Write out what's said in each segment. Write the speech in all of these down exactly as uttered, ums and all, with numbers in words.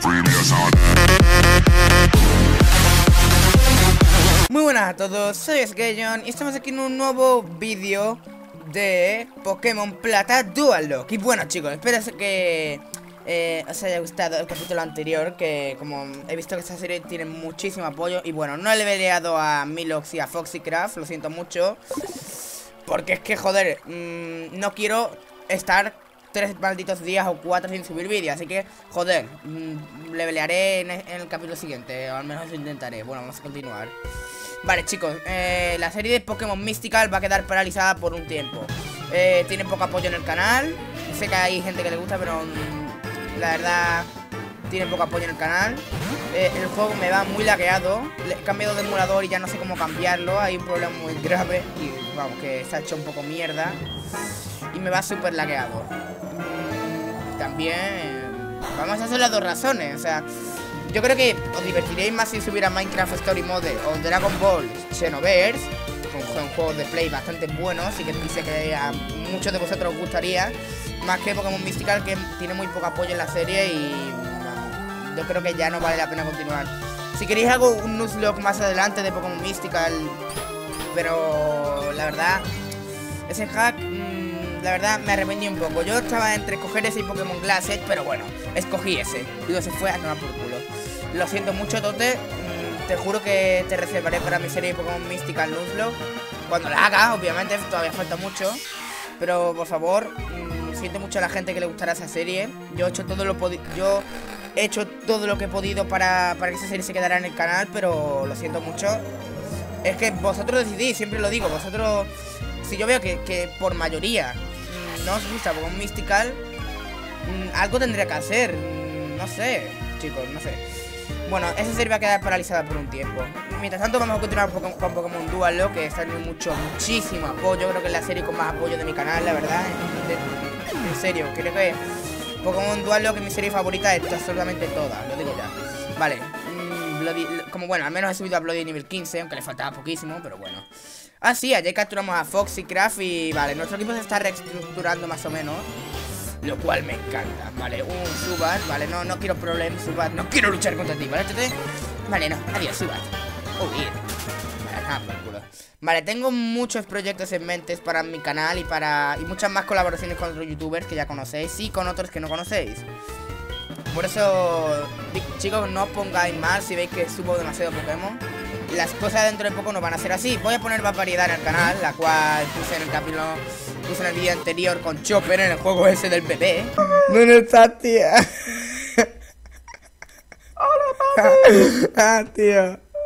Muy buenas a todos, soy Skejon y estamos aquí en un nuevo vídeo de Pokémon Plata Dual Lock. Y bueno chicos, espero que eh, os haya gustado el capítulo anterior, que como he visto que esta serie tiene muchísimo apoyo. Y bueno, no le he peleado a Milox y a Foxycraft, lo siento mucho, porque es que joder, mmm, no quiero estar tres malditos días o cuatro sin subir vídeos. Así que, joder, mmm, le pelearé en, en el capítulo siguiente, o al menos lo intentaré. Bueno, vamos a continuar. Vale chicos, eh, la serie de Pokémon Mystical va a quedar paralizada por un tiempo. eh, Tiene poco apoyo en el canal. Sé que hay gente que le gusta, pero mmm, la verdad tiene poco apoyo en el canal. eh, El juego me va muy lagueado. Le he cambiado de emulador y ya no sé cómo cambiarlo. Hay un problema muy grave y vamos, que se ha hecho un poco mierda y me va súper lagueado. mm, También vamos a hacer las dos razones. O sea, yo creo que os divertiréis más si subiera Minecraft Story Mode o Dragon Ball Xenoverse, con juegos de play bastante buenos y que sé que a muchos de vosotros os gustaría, más que Pokémon Mystical, que tiene muy poco apoyo en la serie y bueno, yo creo que ya no vale la pena continuar. Si queréis algo, un Nuzlocke más adelante de Pokémon Mystical, pero la verdad, ese hack, mmm, la verdad me arrepentí un poco. Yo estaba entre escoger ese y Pokémon Glass Edge, pero bueno, escogí ese y luego se fue a tomar por culo. Lo siento mucho, Tote. mm, Te juro que te reservaré para mi serie de Pokémon Mystical Nuzlocke cuando la haga, obviamente, todavía falta mucho. Pero por favor, mmm, siento mucho a la gente que le gustará esa serie. Yo he hecho todo lo Yo he hecho todo lo que he podido para, para que esa serie se quedara en el canal, pero lo siento mucho. Es que vosotros decidís, siempre lo digo. Vosotros, si yo veo que, que por mayoría mmm, no os gusta Pokémon Mystical, mmm, algo tendría que hacer. mmm, No sé, chicos, no sé. Bueno, esa serie va a quedar paralizada por un tiempo. Mientras tanto vamos a continuar con, con Pokémon Dual Lock, que está teniendo mucho, muchísimo apoyo. Creo que es la serie con más apoyo de mi canal, la verdad. de, En serio, creo que Pokémon Dual Lock es mi serie favorita de absolutamente todas, lo digo ya. Vale, mmm, Bloody, como bueno, al menos he subido a Bloody nivel quince, aunque le faltaba poquísimo, pero bueno. Ah, sí, ayer capturamos a Foxycraft y vale, nuestro equipo se está reestructurando más o menos, lo cual me encanta. Vale, un Zubat, vale, no, no quiero problemas, Zubat, no quiero luchar contra ti, ¿vale? Vale, no, adiós, Zubat. Oh, bien. Vale, nada, por culo. Vale, tengo muchos proyectos en mente para mi canal y para y muchas más colaboraciones con otros youtubers que ya conocéis y con otros que no conocéis. Por eso, chicos, no os pongáis mal si veis que subo demasiado Pokémon. Las cosas dentro de poco no van a ser así. Voy a poner más variedad en el canal, la cual puse en el capítulo, puse en el vídeo anterior con Chopper en el juego ese del bebé. ¿Dónde estás, tía? Hola, papi. Ah, tío.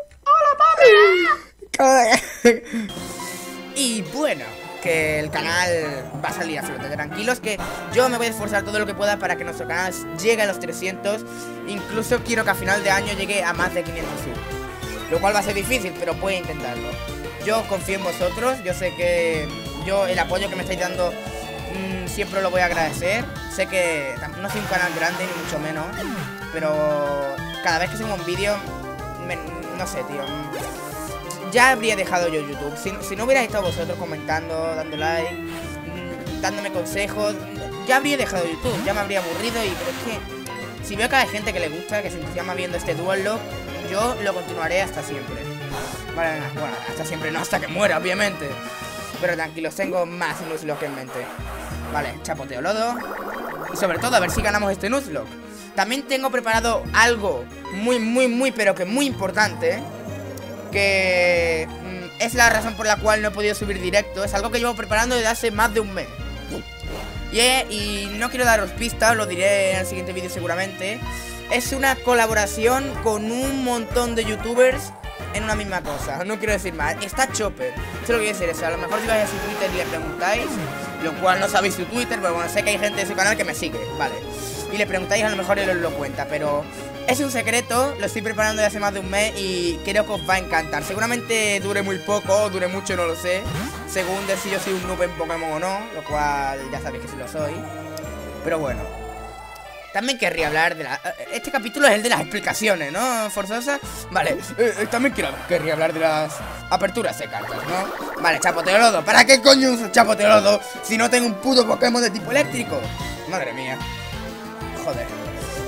Hola, papi. Y bueno, que el canal va a salir a flote. Tranquilos, que yo me voy a esforzar todo lo que pueda para que nuestro canal llegue a los trescientos. Incluso quiero que a final de año llegue a más de quinientos subs, lo cual va a ser difícil, pero voy a intentarlo. Yo confío en vosotros. Yo sé que yo el apoyo que me estáis dando mmm, siempre lo voy a agradecer. Sé que no soy un canal grande, ni mucho menos, pero cada vez que subo un vídeo, no sé, tío, ya habría dejado yo YouTube. Si, si no hubierais estado vosotros comentando, dando like, mmm, dándome consejos, ya habría dejado YouTube. Ya me habría aburrido. Y pero es que si veo que hay gente que le gusta, que se entusiasma viendo este Dual Lock, yo lo continuaré hasta siempre. Vale, bueno, hasta siempre no, hasta que muera, obviamente. Pero tranquilos, tengo más Nuzlocke en mente. Vale, chapoteo lodo. Y sobre todo, a ver si ganamos este Nuzlocke. También tengo preparado algo muy, muy, muy, pero que muy importante, que mm, es la razón por la cual no he podido subir directo. Es algo que llevo preparando desde hace más de un mes. Y, eh, y no quiero daros pistas, lo diré en el siguiente vídeo seguramente. Es una colaboración con un montón de youtubers en una misma cosa. No quiero decir más. Está Chopper. Eso lo que quiero decir es, a lo mejor si vais a su Twitter y le preguntáis, lo cual no sabéis su Twitter, pero bueno, sé que hay gente de su canal que me sigue, vale, y le preguntáis, a lo mejor él os lo cuenta, pero es un secreto, lo estoy preparando desde hace más de un mes y creo que os va a encantar. Seguramente dure muy poco, dure mucho, no lo sé, según de si yo soy un noob en Pokémon o no, lo cual ya sabéis que sí lo soy. Pero bueno, también querría hablar de la... Este capítulo es el de las explicaciones, ¿no? Forzosa. Vale, eh, también quiero... querría hablar de las aperturas de cartas, ¿no? Vale, chapoteo lodo. ¿Para qué coño uso chapoteo lodo si no tengo un puto Pokémon de tipo eléctrico? Madre mía. Joder.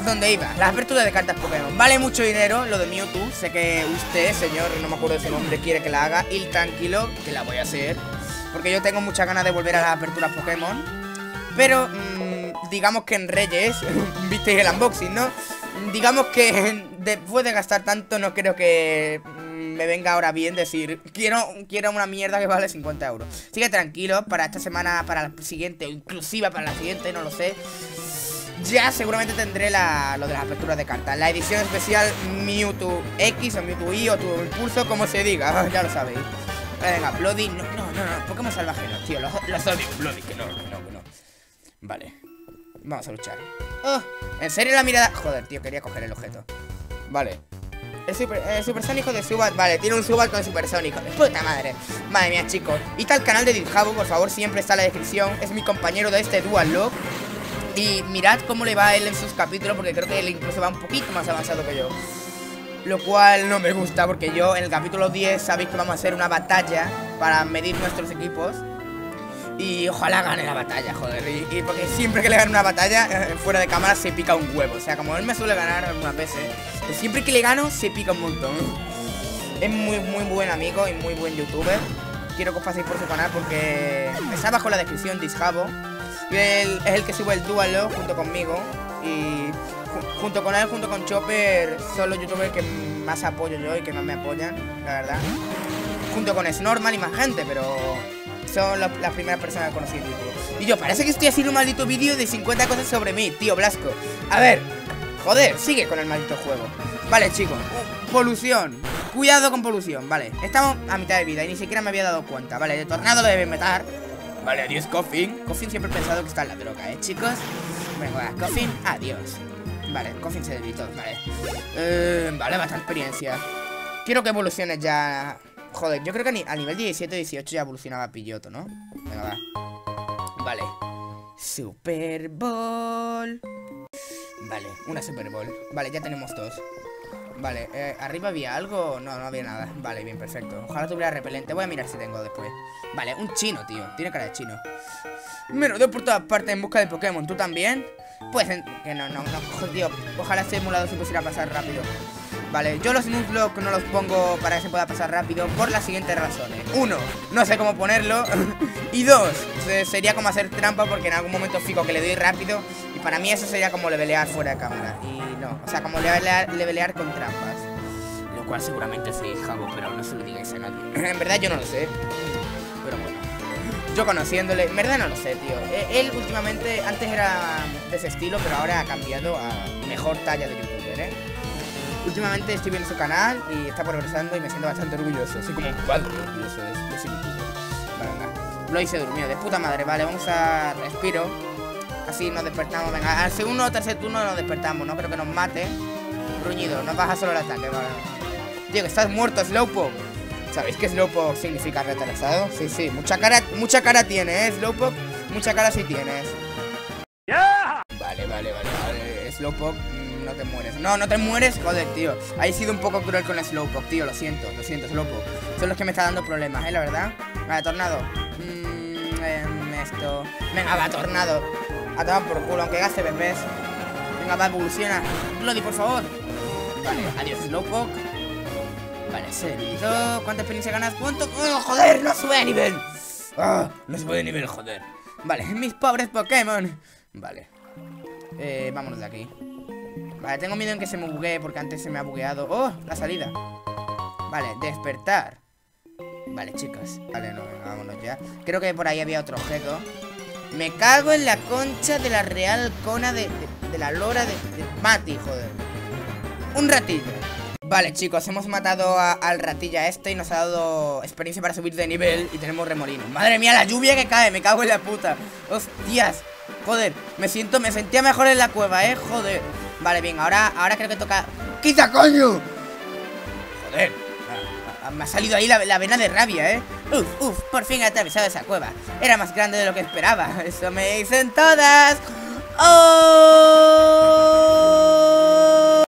donde iba, las aperturas de cartas Pokémon. Vale mucho dinero lo de Mewtwo. Sé que usted, señor, no me acuerdo de su nombre, quiere que la haga. Y tranquilo, que la voy a hacer, porque yo tengo muchas ganas de volver a las aperturas Pokémon. Pero, mmm, digamos que en Reyes, visteis el unboxing, ¿no? Digamos que después de gastar tanto no creo que mmm, me venga ahora bien decir quiero, quiero una mierda que vale cincuenta euros. Así que tranquilo, para esta semana, para la siguiente, o inclusive para la siguiente, no lo sé, ya seguramente tendré la, lo de las aperturas de cartas. La edición especial Mewtwo X o Mewtwo Y o Turbo Impulso, como se diga, ya lo sabéis. Vale, venga, Bloody, no, no, no, no, Pokémon salvaje no, tío, los, los odio, Bloody, que no, que no, que no. Vale, vamos a luchar. Oh, ¿en serio la mirada? Joder, tío, quería coger el objeto. Vale. El, super, el supersónico de Zubat, vale, tiene un Zubat con supersónico. De puta madre. Madre mía, chicos. Y está el canal de Disjabo, por favor, siempre está en la descripción. Es mi compañero de este Dual Lock. Y mirad cómo le va a él en sus capítulos, porque creo que él incluso va un poquito más avanzado que yo. Lo cual no me gusta, porque yo en el capítulo diez sabéis que vamos a hacer una batalla para medir nuestros equipos. Y ojalá gane la batalla, joder. Y, y porque siempre que le gane una batalla, eh, fuera de cámara se pica un huevo. O sea, como él me suele ganar algunas veces, pues siempre que le gano se pica un montón. Es muy, muy buen amigo y muy buen youtuber. Quiero que os paséis por su canal porque está abajo en la descripción, Disjabo. Y él es el que sube el Dual Lock junto conmigo. Y ju junto con él, junto con Chopper, son los youtubers que más apoyo yo y que más me apoyan, la verdad. Junto con Snormal y más gente, pero son las la primeras personas que conocí en YouTube. Y yo, parece que estoy haciendo un maldito vídeo de cincuenta cosas sobre mí, tío Blasco. A ver, joder, sigue con el maldito juego. Vale, chicos, polución. Cuidado con polución, vale. Estamos a mitad de vida y ni siquiera me había dado cuenta. Vale, de tornado lo deben matar. Vale, adiós, Coffin. Coffin siempre he pensado que está en la droga, ¿eh, chicos? Venga, Coffin, adiós. Vale, Coffin se debilitó, vale. Eh, vale, bastante experiencia. Quiero que evoluciones ya. Joder, yo creo que a, ni a nivel diecisiete dieciocho ya evolucionaba Pilloto, ¿no? Venga, va. Vale. Super Bowl. Vale, una Super Bowl. Vale, ya tenemos dos. Vale, eh, ¿arriba había algo? No, no había nada. Vale, bien, perfecto. Ojalá tuviera repelente. Voy a mirar si tengo después. Vale, un chino, tío. Tiene cara de chino. Me rodeo por todas partes en busca de Pokémon. ¿Tú también? Pues, en... que no, no, no, tío. Ojalá este emulador se pusiera a pasar rápido. Vale, yo los Nuzlocke no los pongo para que se pueda pasar rápido por las siguientes razones. Uno, no sé cómo ponerlo. Y dos, sería como hacer trampa porque en algún momento fijo que le doy rápido. Y para mí eso sería como levelear fuera de cámara. Y no, o sea, como levelear, levelear con trampas. Lo cual seguramente sí, Jabo, pero no se lo digáis a nadie. En verdad yo no lo sé. Pero bueno, yo conociéndole, en verdad no lo sé, tío. Él últimamente, antes era de ese estilo, pero ahora ha cambiado a mejor talla de youtuber, ¿eh? Últimamente estoy viendo su canal y está progresando y me siento bastante orgulloso. Soy como un padre orgulloso de, de ese youtuber. Vale, venga. Lo hice durmió, de puta madre. Vale, vamos a respiro. Así nos despertamos. Venga, al segundo o tercer turno nos despertamos. No creo que nos mate. Ruñido, nos baja solo el ataque. Vale. Tío, que estás muerto, Slowpoke. ¿Sabéis que Slowpoke significa retrasado? Sí, sí, mucha cara, mucha cara tiene, ¿eh? Slowpoke, mucha cara sí tienes. Yeah. Vale, vale, vale, vale. Slowpoke. No te mueres. No, no te mueres. Joder, tío. He sido un poco cruel con el Slowpoke, tío. Lo siento, lo siento, Slowpoke. Son los que me está dando problemas, ¿eh? La verdad. Vale, Tornado. Mmm, eh, esto. Venga, va, Tornado. A tomar por culo, aunque gaste bebés. Venga, va, evoluciona. Bloody, por favor. Vale, adiós, Slowpoke. Vale, seguido. ¿Cuánta experiencia ganas? ¿Cuánto? ¡Oh, joder! ¡No sube de nivel! ¡Ah! No sube de nivel, joder. Vale, mis pobres Pokémon. Vale. Eh, vámonos de aquí. Vale, tengo miedo en que se me buguee porque antes se me ha bugueado. ¡Oh! La salida. Vale, despertar. Vale, chicos. Vale, no, venga, vámonos ya. Creo que por ahí había otro objeto. Me cago en la concha de la real cona de, de, de la lora de, de Mati, joder. Un ratillo. Vale, chicos, hemos matado a, al ratilla este y nos ha dado experiencia para subir de nivel y tenemos remolino. Madre mía, la lluvia que cae, me cago en la puta. Hostias. Joder, me siento, me sentía mejor en la cueva, eh, joder. Vale, bien, ahora, ahora creo que toca... ¡Quita, coño! Joder, me ha salido ahí la, la vena de rabia, ¿eh? Uf, uf, por fin he atravesado esa cueva. Era más grande de lo que esperaba. Eso me dicen todas. ¡Oh!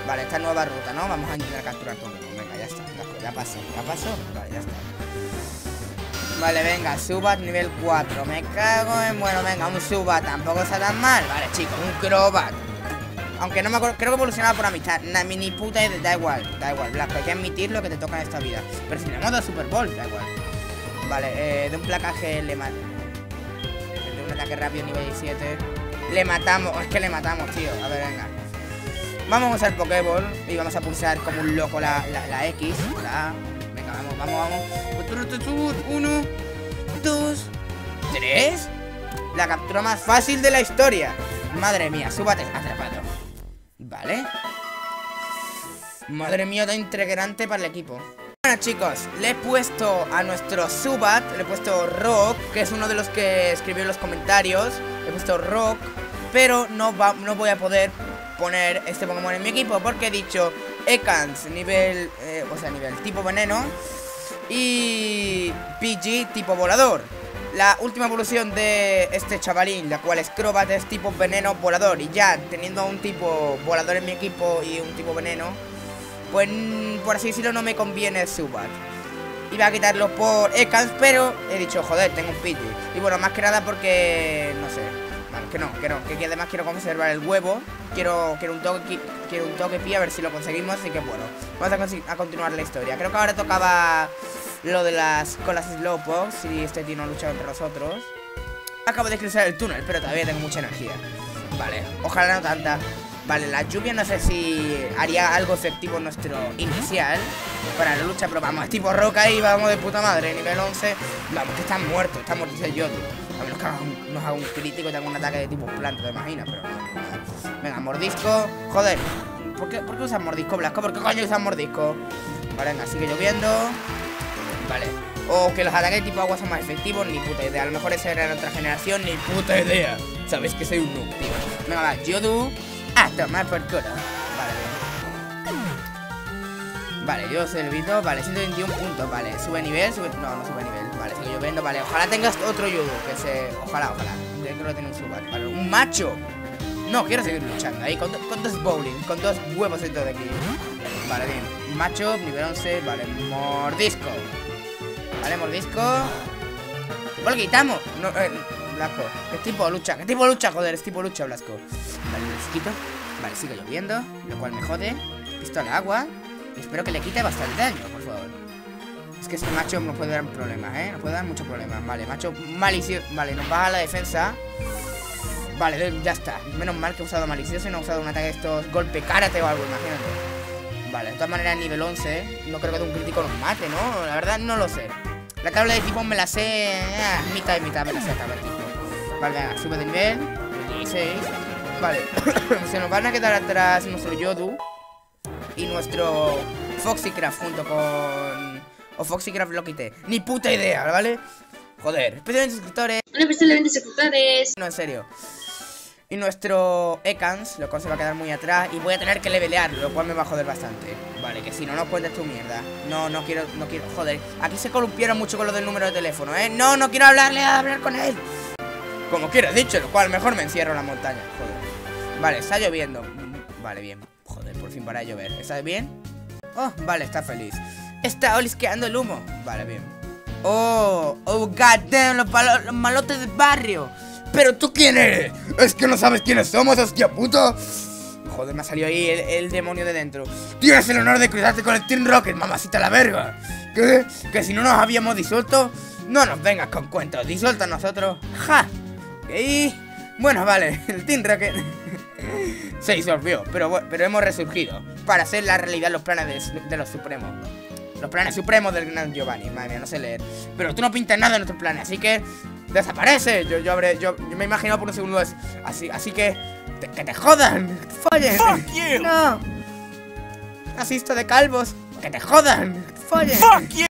Vale, esta nueva ruta, ¿no? Vamos a intentar capturar Pokémon. Venga, ya está. Ya pasó, ya pasó. Vale, ya está. Vale, venga, Zubat nivel cuatro. Me cago en... Bueno, venga, un Zubat tampoco está tan mal. Vale, chicos, un Crobat. Aunque no me acuerdo, creo que evolucionaba por amistad. Nah, ni puta idea, da igual, da igual, Blasco, hay que admitir lo que te toca en esta vida. Pero si tenemos dos Super Bowl, da igual. Vale, eh, de un placaje le matamos. De un ataque rápido nivel diecisiete. Le matamos, es que le matamos, tío. A ver, venga. Vamos a usar Pokéball y vamos a pulsar como un loco la, la, la X, la A. Venga, vamos, vamos, vamos. Uno, dos, tres. La captura más fácil de la historia. Madre mía, Zubat atrapado. Vale. Madre mía, tan integrante para el equipo. Bueno, chicos, le he puesto a nuestro Zubat, le he puesto Rock, que es uno de los que escribió en los comentarios. Le he puesto Rock, pero no, va, no voy a poder poner este Pokémon en mi equipo porque he dicho Ekans nivel, eh, o sea, nivel tipo veneno y P G tipo volador. La última evolución de este chavalín, la cual es Crobat, es tipo veneno volador. Y ya teniendo un tipo volador en mi equipo y un tipo veneno, pues por así decirlo no me conviene Zubat. Iba a quitarlo por Ekans, pero he dicho, joder, tengo un Pidgey. Y bueno, más que nada porque, no sé, bueno, que no, que no, que además quiero conservar el huevo. Quiero, quiero un toque, quiero un toque pi, a ver si lo conseguimos. Así que bueno, vamos a, a continuar la historia. Creo que ahora tocaba lo de las con las Slowpoke, si este tío no ha luchado entre nosotros. Acabo de cruzar el túnel, pero todavía tengo mucha energía. Vale, ojalá no tanta. Vale, la lluvia no sé si haría algo efectivo en nuestro inicial para la lucha, pero vamos, es tipo roca y vamos de puta madre. Nivel once, vamos, que están muertos, están muertos el Yoto. A menos que haga un, nos haga un crítico y tenga un ataque de tipo planta, te imaginas, pero no. Venga, mordisco, joder. ¿Por qué, ¿por qué usas mordisco, Blasco? ¿Por qué coño usas mordisco? Vale, venga, sigue lloviendo. Vale, o que los ataques de tipo agua son más efectivos, ni puta idea. A lo mejor esa era otra generación, ni puta idea. Sabes que soy un noob, tío. Venga, va, Yodu. A tomar por culo. Vale, bien. Vale, yo soy el Vito. Vale, ciento veintiuno puntos. Vale, sube nivel, sube... No, no sube nivel. Vale, sigue lloviendo. Vale, ojalá tengas otro Yodu. Que se... Ojalá, ojalá. Yo creo que tiene un Zubat. Vale, un macho. No, quiero seguir luchando ahí. Con, con dos bowling. Con dos huevos dentro de aquí. Vale, bien. Macho, nivel once. Vale, mordisco. Vale, mordisco. ¿Por lo quitamos? No, eh, Blasco. ¿Qué tipo de lucha? ¿Qué tipo de lucha? Joder, es tipo de lucha, Blasco. Vale, les quito. Vale, sigue lloviendo, lo cual me jode. Pistola agua. Y espero que le quite bastante daño, por favor. Es que este macho nos puede dar problemas, ¿eh? Nos puede dar muchos problemas. Vale, macho malicioso. Vale, nos baja la defensa. Vale, ya está. Menos mal que he usado malicioso y no he usado un ataque de estos golpe karate o algo, imagínate. Vale, de todas maneras, nivel once. No creo que de un crítico nos mate, ¿no? La verdad, no lo sé. La tabla de tipo me la sé. Eh, mitad y mitad me la sé la tabla de tipo. Vale, venga, sube de nivel. dieciséis. Vale, se nos van a quedar atrás nuestro Yodu y nuestro Foxycraft junto con... O Foxycraft lo quité. Ni puta idea, ¿vale? Joder, especialmente suscriptores. Hola, especialmente suscriptores. No, en serio. Y nuestro Ekans, lo cual se va a quedar muy atrás y voy a tener que levelear, lo cual me va a joder bastante. Vale, que si no, no cuentes tu mierda. No, no quiero, no quiero, joder. Aquí se columpiaron mucho con lo del número de teléfono, ¿eh? No, no quiero hablarle, a hablar con él. Como quieras, dicho, lo cual mejor me encierro en la montaña, joder. Vale, está lloviendo. Vale, bien. Joder, por fin para de llover. ¿Estás bien? Oh, vale, está feliz. Está olisqueando el humo. Vale, bien. Oh, oh, goddamn, los, los malotes del barrio. ¿Pero tú quién eres? ¿Es que no sabes quiénes somos, hostia puta? Joder, me ha salido ahí el, el demonio de dentro. Tienes el honor de cruzarte con el Team Rocket, mamacita la verga. ¿Qué? ¿Que si no nos habíamos disuelto? No nos vengas con cuentos, disuelta a nosotros. ¡Ja! Y... bueno, vale, el Team Rocket se disolvió, pero, pero hemos resurgido para hacer la realidad los planes de, de los supremos. Los planes supremos del gran Giovanni. Madre mía, no sé leer. Pero tú no pintas nada en nuestros planes, así que desaparece. Yo, yo, habré, yo, yo me he imaginado por un segundo es así, así que te, que te jodan. Follen. Fuck you. No. Asisto de calvos. Que te jodan. Follen. Fuck you.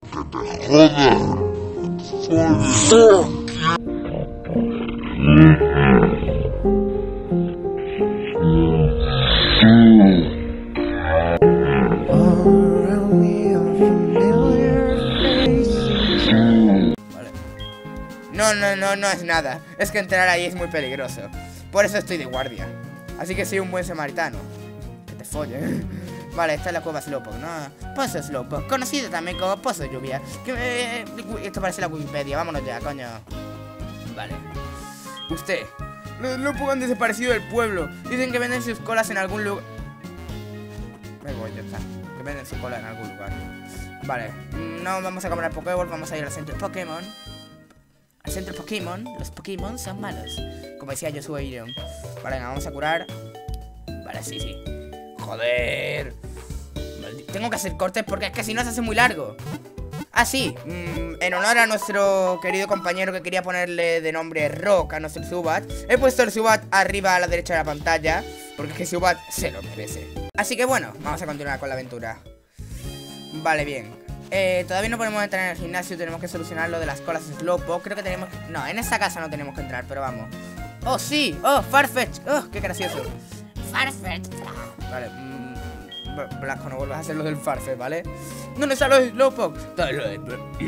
No, no, no, no es nada. Es que entrar ahí es muy peligroso. Por eso estoy de guardia. Así que soy un buen samaritano. Que te follen. Vale, esta es la cueva Slowpoke, ¿no? Pozo Slowpoke, conocido también como Pozo de Lluvia. Que, eh, esto parece la Wikipedia, vámonos ya, coño. Vale. Usted. Los Slowpoke han desaparecido del pueblo. Dicen que venden sus colas en algún lugar. Me voy, ya está. Que venden sus colas en algún lugar. Vale, no vamos a comprar Pokéball, vamos a ir al centro Pokémon. Al centro Pokémon, los Pokémon son malos. Como decía Joshua Iron. Vale, venga, vamos a curar. Vale, sí, sí. Joder. Tengo que hacer cortes porque es que si no se hace muy largo. Ah, sí, mm, en honor a nuestro querido compañero que quería ponerle de nombre Rock a nuestro Zubat, he puesto el Zubat arriba a la derecha de la pantalla, porque es que Zubat se lo merece. Así que bueno, vamos a continuar con la aventura. Vale, bien. eh, Todavía no podemos entrar en el gimnasio, tenemos que solucionar lo de las colas Slowpoke. Creo que tenemos que... No, en esta casa no tenemos que entrar, pero vamos. Oh, sí, oh, Farfetch. Oh, qué gracioso. Farfetch. Vale, mmm, Blasco, no vuelvas a hacer lo del Farfetch, ¿vale? ¿Dónde están los Slowpoke? A ver.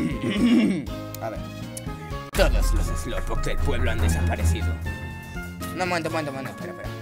Todos los Slowpoke del pueblo han desaparecido. No, un momento, un momento, un momento, espera, espera.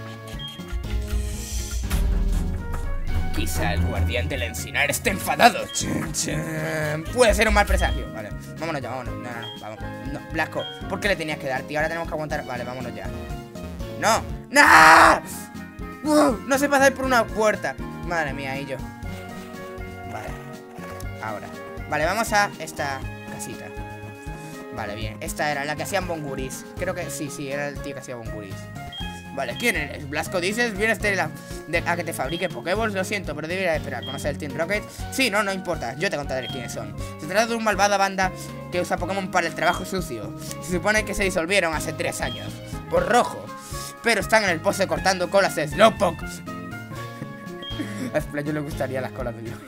Quizá el guardián del encinar esté enfadado. Chun, chun. Puede ser un mal presagio. Vale, vámonos ya, vámonos. No, no, no, vamos. No, Blasco, ¿por qué le tenías que dar, tío? Ahora tenemos que aguantar. Vale, vámonos ya. No, ¡no! Uh, no se pasa por una puerta. Madre mía, y yo. Vale, ahora. Vale, vamos a esta casita. Vale, bien. Esta era la que hacían bonguris. Creo que sí, sí, era el tío que hacía bonguris. Vale, ¿quién eres? Blasco, dices, vienes de la, de, a que te fabrique Pokéballs, lo siento, pero debería esperar. ¿Conocer el Team Rocket? Sí, no, no importa, yo te contaré quiénes son. Se trata de una malvada banda que usa Pokémon para el trabajo sucio. Se supone que se disolvieron hace tres años, por rojo, pero están en el pozo cortando colas de Slowpoke. A Splayo le gustaría las colas de Dios.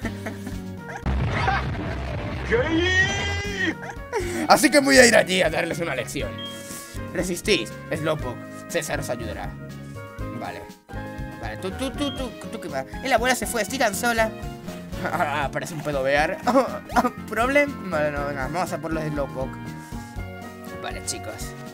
Así que voy a ir allí a darles una lección. Resistís, Slowpoke. César os ayudará. Vale. Vale, tú, tú, tú, tú, tú, ¿qué va? La abuela se fue, estoy tan sola. Ah, parece un pedo bear. ¿Problem? Vale, no, venga, vamos a por los Slowpoke. Vale, chicos.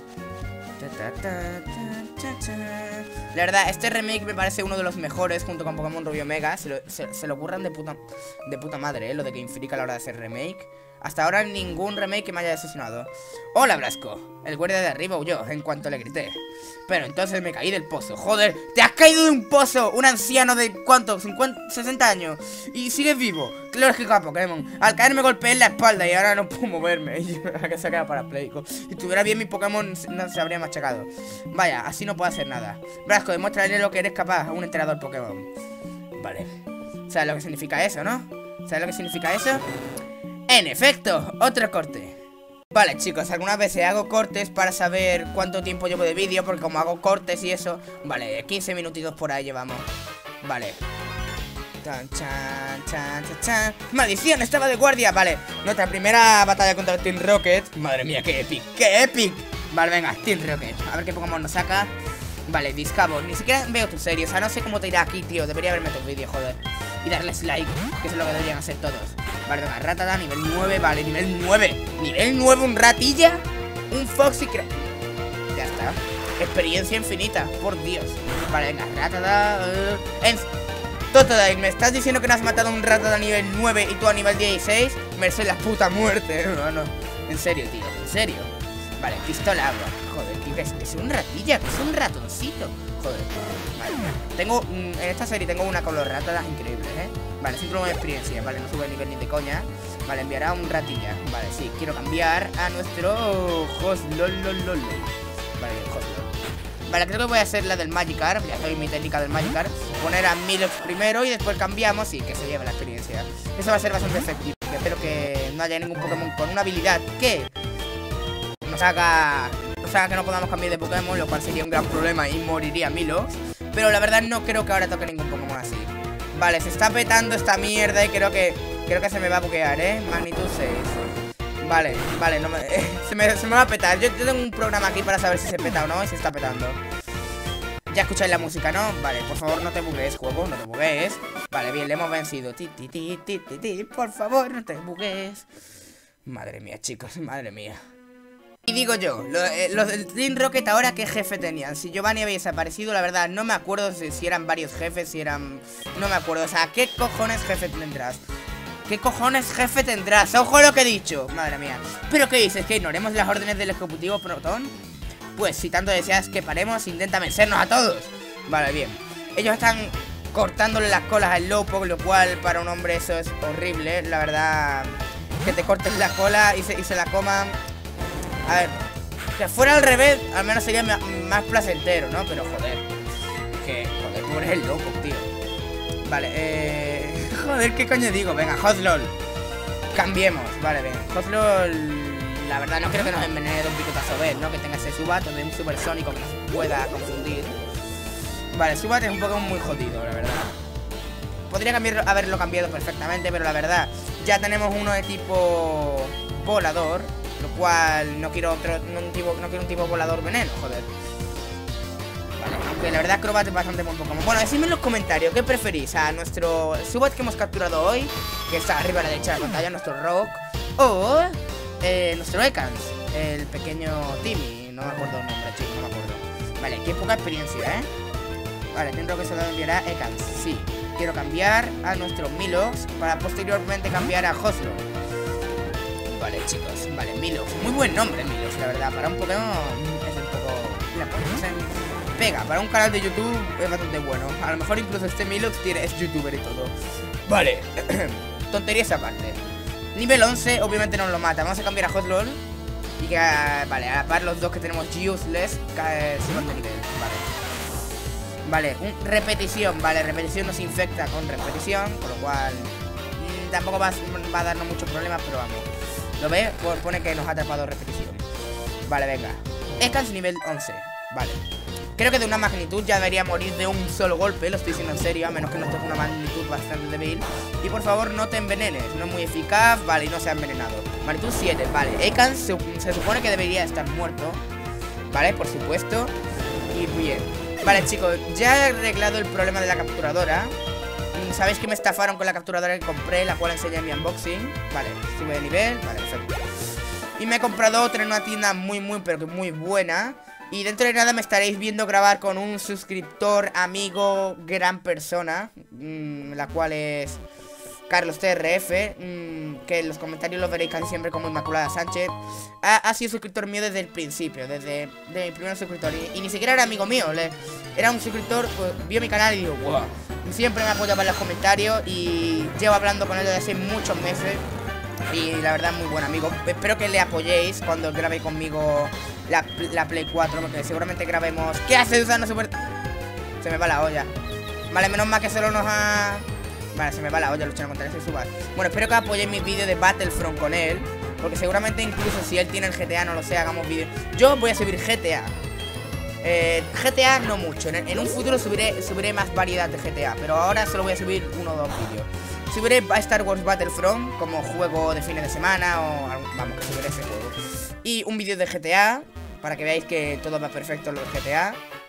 La verdad, este remake me parece uno de los mejores junto con Pokémon Rubio Mega. Se lo, se, se lo curran de puta, de puta madre, ¿eh? Lo de Game Freak a la hora de hacer remake. Hasta ahora ningún remake que me haya decepcionado. Hola, Blasco. El guardia de arriba huyó en cuanto le grité. Pero entonces me caí del pozo. Joder, te has caído de un pozo. Un anciano de ¿cuánto? cincuenta, sesenta años. Y sigues vivo. Lógico, Pokémon. Al caer me golpeé en la espalda y ahora no puedo moverme. Y que se queda parapléjico. Si estuviera bien mi Pokémon no se habría machacado. Vaya, así no puedo hacer nada. Blasco, demuéstrale lo que eres capaz a un entrenador Pokémon. Vale. ¿Sabes lo que significa eso, no? ¿Sabes lo que significa eso? En efecto, otro corte. Vale, chicos, algunas veces hago cortes para saber cuánto tiempo llevo de vídeo, porque como hago cortes y eso. Vale, quince minutitos por ahí llevamos. Vale. Tan, chan, chan, chan, chan. ¡Maldición! Estaba de guardia. Vale, nuestra primera batalla contra el Team Rocket. Madre mía, qué epic, qué epic. Vale, venga, Team Rocket. A ver qué Pokémon nos saca. Vale, Discover, ni siquiera veo tus series. O sea, no sé cómo te irá aquí, tío. Debería verme tus vídeos, joder. Y darles like, que es lo que deberían hacer todos. Vale, venga, Rattata, nivel nueve. Vale, nivel nueve. Nivel nueve, un ratilla. Un Foxy. Ya está. Experiencia infinita, por Dios. Vale, venga, Rattata. Uh, en... Totodile, ¿me estás diciendo que no has matado a un Rattata a nivel nueve y tú a nivel dieciséis? Merece la puta muerte. No, no. En serio, tío, en serio. Vale, pistola agua. Joder, tío, que es, es un ratilla, que es un ratoncito. Joder, vale. Tengo, mm, en esta serie tengo una con los Rattatas increíbles, ¿eh? Vale, cinturón de experiencia, vale, no sube el nivel ni de coña. Vale, enviará un ratilla. Vale, sí, quiero cambiar a nuestro Hoslololol. Vale, Hoslol. Vale, creo que voy a hacer la del Magikarp. Ya soy mi técnica del Magikarp. Poner a Milox primero y después cambiamos y que se lleve la experiencia. Eso va a ser bastante efectivo. Espero que no haya ningún Pokémon con una habilidad que nos haga, nos haga que no podamos cambiar de Pokémon, lo cual sería un gran problema y moriría Milox. Pero la verdad no creo que ahora toque ningún Pokémon así. Vale, se está petando esta mierda y creo que creo que se me va a buguear, ¿eh? Magnitud seis. Vale, vale, no me, eh, se, me, se me va a petar. Yo, yo tengo un programa aquí para saber si se peta o no. Y se está petando. Ya escucháis la música, ¿no? Vale, por favor no te buguees, juego, no te buguees. Vale, bien, le hemos vencido. Ti, ti, ti, ti, ti, ti. Por favor, no te buguees. Madre mía, chicos, madre mía. Y digo yo, lo, eh, los del Team Rocket ahora qué jefe tenían. Si Giovanni había desaparecido, la verdad no me acuerdo si, si eran varios jefes, si eran... No me acuerdo, o sea, ¿qué cojones jefe tendrás? ¿Qué cojones jefe tendrás? ¡Ojo lo que he dicho! Madre mía. ¿Pero qué dices? ¿Que ignoremos las órdenes del ejecutivo Proton? Pues si tanto deseas que paremos, intenta vencernos a todos. Vale, bien. Ellos están cortándole las colas al Slowpoke, lo cual para un hombre eso es horrible. La verdad, que te corten la cola y se, y se la coman. A ver, que fuera al revés, al menos sería más placentero, ¿no? Pero joder, que joder, pobre el Slowpoke, tío. Vale, eh... joder, ¿qué coño digo? Venga, Hozlol. Cambiemos, vale, venga. Hozlol, la verdad no creo que nos envenene de un picotazo vez, ¿no? Que tenga ese Zubat de un supersónico que nos pueda confundir. Vale, Zubat es un Pokémon muy jodido, la verdad. Podría cambiar, haberlo cambiado perfectamente, pero la verdad, ya tenemos uno de tipo volador, lo cual no quiero otro, no, un tipo, no quiero un tipo volador veneno, joder. Vale, aunque la verdad Crobat es bastante buen Pokémon. Bueno, decidme en los comentarios, ¿qué preferís? A nuestro Zubat que hemos capturado hoy, que está arriba a la derecha de la pantalla, nuestro Rock, o eh, nuestro Ekans, el pequeño Timmy, no me acuerdo el nombre, chico, no me acuerdo. Vale, qué poca experiencia, ¿eh? Vale, tendré que se lo enviará Ekans, sí. Quiero cambiar a nuestro Milox para posteriormente cambiar a Hozlol. Vale, chicos, vale, Milox. Muy buen nombre, Milox, la verdad. Para un Pokémon es un poco... La ponemos en... Pega, para un canal de YouTube es bastante bueno. A lo mejor incluso este Milox tiene, es youtuber y todo. Vale, tonterías aparte. Nivel once, obviamente no lo mata. Vamos a cambiar a Hozlol. Y que, vale, a la par los dos que tenemos useless cae, suban de nivel, vale. Vale, un, repetición, vale, repetición nos infecta con repetición, con lo cual mmm, tampoco va, va a darnos muchos problemas, pero vamos. ¿Lo ves? Pues pone que nos ha atrapado repetición. Vale, venga. Ekans nivel once, vale. Creo que de una magnitud ya debería morir de un solo golpe, lo estoy diciendo en serio, a menos que no toque una magnitud bastante débil. Y por favor no te envenenes, no es muy eficaz, vale, y no se ha envenenado. Magnitud siete, vale. Ekans se, se supone que debería estar muerto, vale, por supuesto. Y bien. Vale, chicos, ya he arreglado el problema de la capturadora. Sabéis que me estafaron con la capturadora que compré, la cual enseñé en mi unboxing. Vale, sube de nivel, vale, perfecto. Y me he comprado otra en una tienda muy, muy, pero que muy buena. Y dentro de nada me estaréis viendo grabar con un suscriptor, amigo, gran persona, mmm, la cual es Carlos T R F, mmm, que en los comentarios lo veréis casi siempre como Inmaculada Sánchez. Ha, ha sido suscriptor mío desde el principio, desde de mi primer suscriptor. Y, y ni siquiera era amigo mío, le, era un suscriptor, pues, vio mi canal y digo, wow. Siempre me apoyaba en los comentarios y llevo hablando con él desde hace muchos meses. Y la verdad, muy buen amigo. Espero que le apoyéis cuando grabéis conmigo la, la Play cuatro, porque seguramente grabemos... ¿Qué hace usando super...? Se me va la olla. Vale, menos mal que solo nos ha... Vale, se me va la olla luchando contra ese Zubat. Bueno, espero que apoyéis mis vídeos de Battlefront con él, porque seguramente incluso si él tiene el G T A, no lo sé, hagamos vídeos. Yo voy a subir G T A. Eh, G T A no mucho. En, en un futuro subiré, subiré más variedad de G T A, pero ahora solo voy a subir uno o dos vídeos. Subiré a Star Wars Battlefront como juego de fines de semana o... Vamos, que subiré ese juego. Y un vídeo de G T A, para que veáis que todo va perfecto en lo de G T A.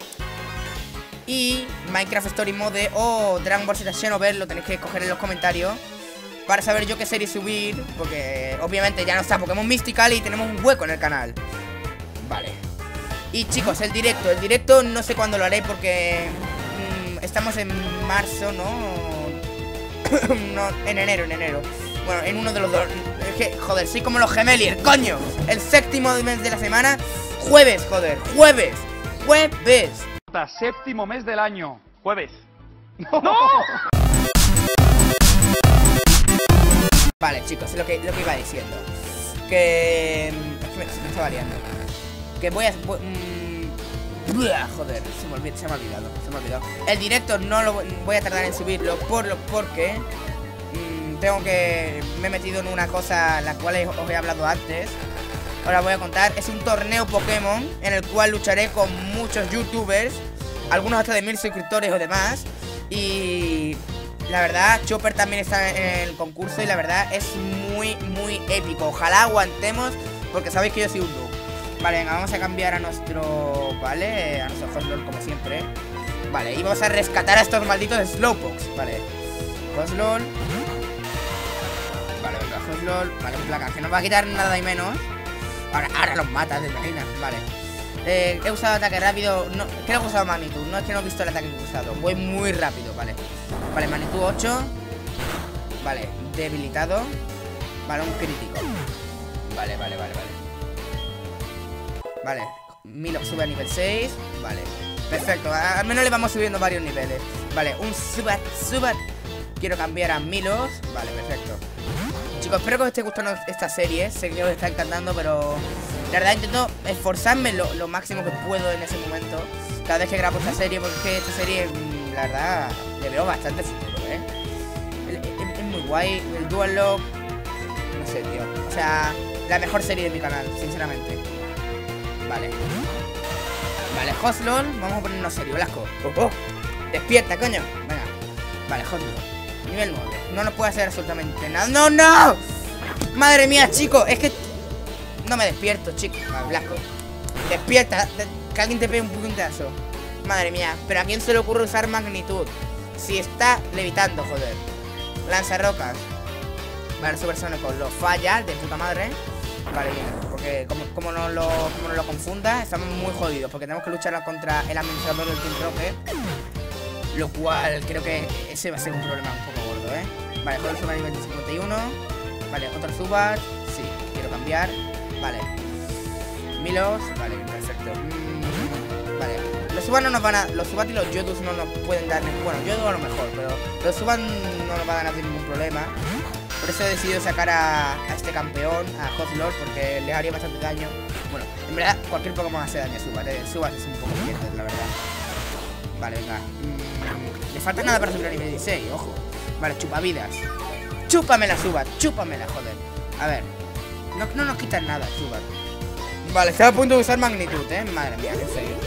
Y Minecraft Story Mode o Dragon Ball Z Xenoverse, lo tenéis que coger en los comentarios para saber yo qué serie subir, porque obviamente ya no está Pokémon Mystical y tenemos un hueco en el canal. Vale. Y chicos, el directo, el directo no sé cuándo lo haré porque mmm, estamos en marzo, ¿no? No, en enero, en enero. Bueno, en uno de los dos. Es que, joder, soy como los Gemelier, coño. El séptimo mes de la semana. Jueves, joder, jueves. Jueves. Séptimo mes del año. Jueves. ¡No! ¡No! Vale, chicos, lo que, lo que iba diciendo. Que... Es que me, se me estaba liando. Que voy a... Voy, mmm, blah, joder, se me, olvidó, se me ha olvidado, se me ha olvidado. El directo no lo voy a tardar en subirlo por lo, porque mmm, tengo que... Me he metido en una cosa la cual os he hablado antes. Ahora voy a contar. Es un torneo Pokémon en el cual lucharé con muchos youtubers, algunos hasta de mil suscriptores o demás. Y la verdad, Chopper también está en el concurso y la verdad es muy, muy épico. Ojalá aguantemos, porque sabéis que yo soy un noob. Vale, venga, vamos a cambiar a nuestro... Vale, a nuestro Hozlol como siempre. Vale, y vamos a rescatar a estos malditos Slowpokes. Vale, Hozlol. Vale, venga, Hozlol. Vale, un placa, que no va a quitar nada y menos. Ahora, ahora los matas, ¿te imaginas? Vale. Eh, he usado ataque rápido. No, creo que he usado magnitud. No es que no he visto el ataque que he usado. Voy muy rápido, vale. Vale, magnitud ocho. Vale, debilitado. Vale, un crítico. Vale, vale, vale, vale. Vale, Milo sube a nivel seis. Vale, perfecto. Al menos le vamos subiendo varios niveles. Vale, un Subat, Subat. Quiero cambiar a Milos. Vale, perfecto. Chicos, espero que os esté gustando esta serie. Sé que os está encantando, pero la verdad intento esforzarme lo, lo máximo que puedo en ese momento cada vez que grabo esta serie, porque es que esta serie, la verdad, le veo bastante futuro, ¿eh? Es, es, es muy guay. El Dual Lock, no sé, tío. O sea, la mejor serie de mi canal, sinceramente. Vale. Vale, Hoslol. Vamos a ponernos serio, Velasco. Oh, oh. Despierta, coño. Venga. Vale, Hoslol. Nivel nueve. No nos puede hacer absolutamente nada. ¡No, no! Madre mía, chicos. Es que no me despierto, chicos. Vale, Blasco. Despierta. Que alguien te pegue un puñetazo. Madre mía. Pero ¿a quién se le ocurre usar magnitud? Si está levitando, joder. Lanzarrocas. Vale, supersónico. Lo falla de puta madre. Vale, bien. Porque como, como, no lo, como no lo confunda, estamos muy jodidos. Porque tenemos que luchar contra el administrador del Team Rocket. Lo cual creo que ese va a ser un problema un poco gordo, ¿eh? Vale, joder, sube a nivel de cincuenta y uno. Vale, otro Subat. Sí, quiero cambiar. Vale. Milos. Vale, perfecto. Mm, vale. Los Subat no nos van a... Los Subat y los Yodus no nos pueden dar... Bueno, Yodu a lo mejor, pero los Subat no nos van a dar ningún problema. Por eso he decidido sacar a, a este campeón, a Hoslord, porque le haría bastante daño. Bueno, en verdad, cualquier Pokémon hace daño a Subat, ¿eh? Subat es un poco fuerte, la verdad. Vale, venga. Mm, le falta nada para subir a nivel dieciséis, ojo. Vale, chupavidas. Chúpamela, Subat, chúpamela, joder. A ver. No, no nos quitan nada, Subat. Vale, estaba a punto de usar magnitud, eh. Madre mía, en serio.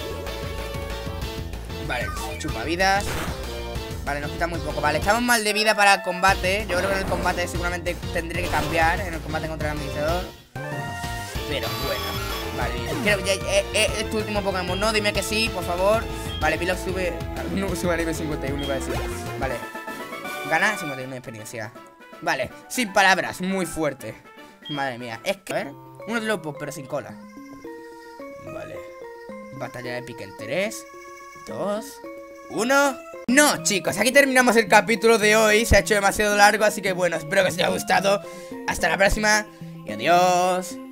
Vale, chupavidas. Vale, nos quita muy poco. Vale, estamos mal de vida para el combate. Yo creo que en el combate seguramente tendré que cambiar. En el combate contra el administrador. Pero bueno. Vale, creo que ya eh, eh, es tu último Pokémon, ¿no? Dime que sí, por favor. Vale, Pilok sube. No, sube a nivel cincuenta y uno, iba a decir. Vale. Gana cincuenta y uno de experiencia. Vale, sin palabras, muy fuerte. Madre mía, es que. A ver, unos lopos, pero sin cola. Vale. Batalla épica en tres, dos, uno. No, chicos, aquí terminamos el capítulo de hoy. Se ha hecho demasiado largo, así que bueno, espero que os haya gustado. Hasta la próxima y adiós.